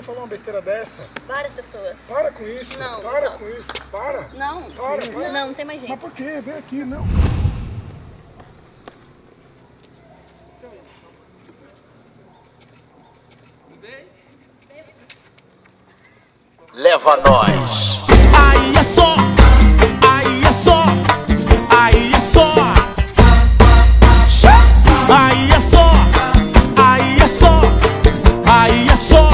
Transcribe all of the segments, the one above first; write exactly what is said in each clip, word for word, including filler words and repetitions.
alguém falou uma besteira dessa? Várias pessoas. Para com isso. Não, para só... com isso. Para. Não. Para, para. Não, não tem mais gente. Mas por quê? Vem aqui, não. Leva nós. Aí é só, aí é só, aí é só. Aí é só, aí é só, aí é só.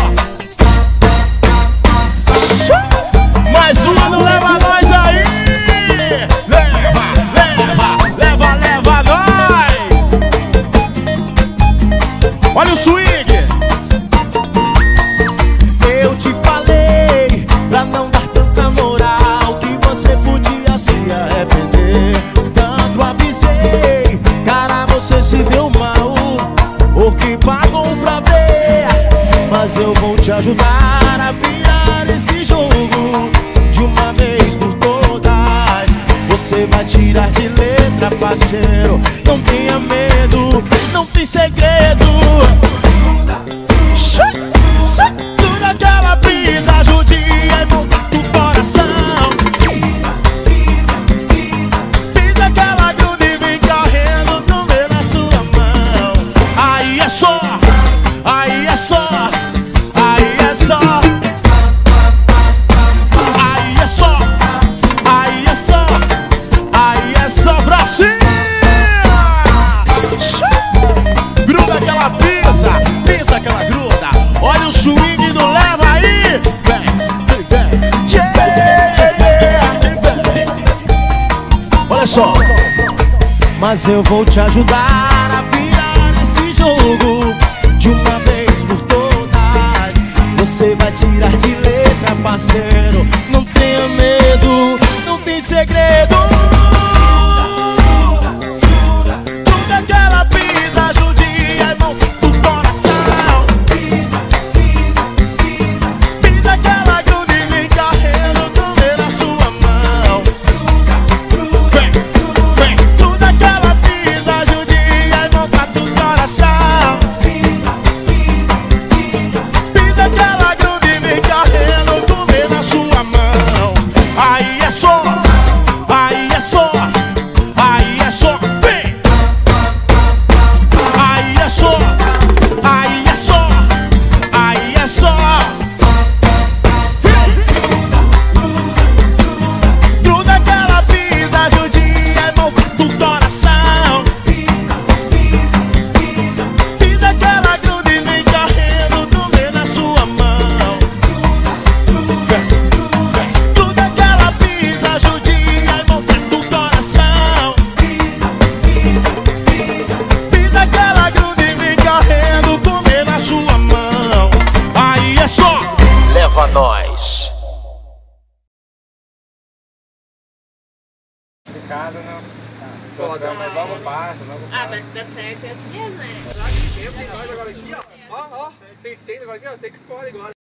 Mais uma não leva nós aí. Leva, leva, leva, leva nós. Olha o swing. Eu te falei pra não dar tanta moral, que você podia se arrepender. Tanto avisei, cara, você se deu mal, porque pagou pra ver. Mas eu vou te ajudar a virar esse jogo de uma vez por todas. Você vai tirar de letra, parceiro. Não tenha medo, não tem segredo. Tudo aquela brisa judia e monta do coração. Pisa aquela gruda e vem correndo no meio da sua mão. Aí é só, aí é só, aí é só. Aí é só, aí é só, aí é só pra cima. Gruda aquela pisa, pisa aquela gruda. Olha o swing do leva aí. Vem, vem, vem. Yeah, yeah, vem. Olha só. Mas eu vou te ajudar a virar esse jogo de uma vez por todas. Você vai tirar de letra, parceiro. Não tenha medo, não tem segredo. Tudo aquela pisa judia e mão do coração. Pisa aquela gruda e vem correndo no meio da sua mão. Vem, vem. Tudo aquela pisa judia e mão do coração. Pisa aquela gruda e vem correndo no meio da sua mão. Aí é só, aí é só, aí é só, vem. Aí é só, aí é só, aí é só, vem. Gruda aquela pisa judia e mão do coração. Pisa aquela gruda e vem correndo no meio da sua mão. Vem, vem. Gruda aquela pisa judia e mão do coração. Pisa aquela gruda e vem correndo comer na sua mão. Aí é só. Leva nós. Complicado, não. Situação, mas logo passa, logo passa. Ah, mas dá certo é assim mesmo, né? Tem nós agora aqui, ó. Ó, ó. Tem seis agora aqui, ó. Você que escolhe agora.